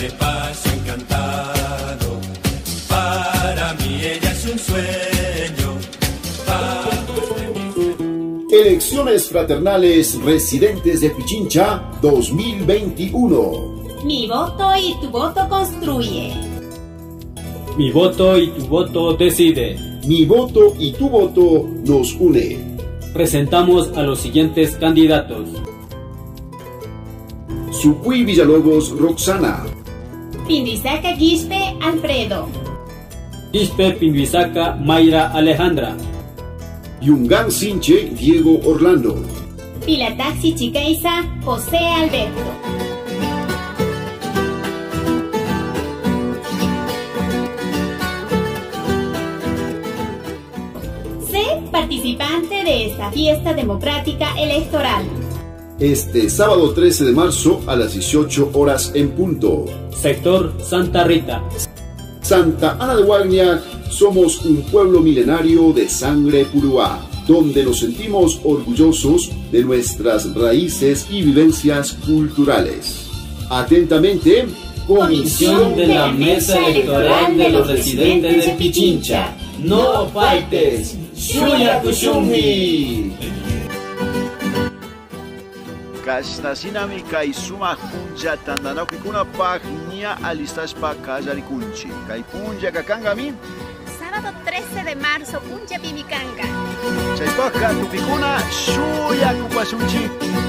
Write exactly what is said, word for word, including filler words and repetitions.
me paso encantado. Para mí ella es un sueño. Elecciones fraternales residentes de Pichincha dos mil veintiuno. Mi voto y tu voto construye. Mi voto y tu voto decide. Mi voto y tu voto nos une. Presentamos a los siguientes candidatos. Sucuy Villalobos Roxana. Pindizaca Guispe Alfredo. Quispe Pindizaca Mayra Alejandra. Yungán Sinche Diego Orlando. Pilataxi Chicaiza José Alberto. Sé participante de esta fiesta democrática electoral. Este sábado trece de marzo a las dieciocho horas en punto. Sector Santa Rita. Santa Ana de Guagna, somos un pueblo milenario de sangre puruá, donde nos sentimos orgullosos de nuestras raíces y vivencias culturales. Atentamente, Comisión de la Mesa Electoral de los Residentes de Pichincha. No faltes. Shuya Kushumi. Kasnasinami kay sumaq puncha tandanakukunapaq ña alistashpa kallarikunchi. Kay puncha kakangami sábado trece de marzo puncha pimikanga. chaypaqa tupikuna shuyakupasunchi.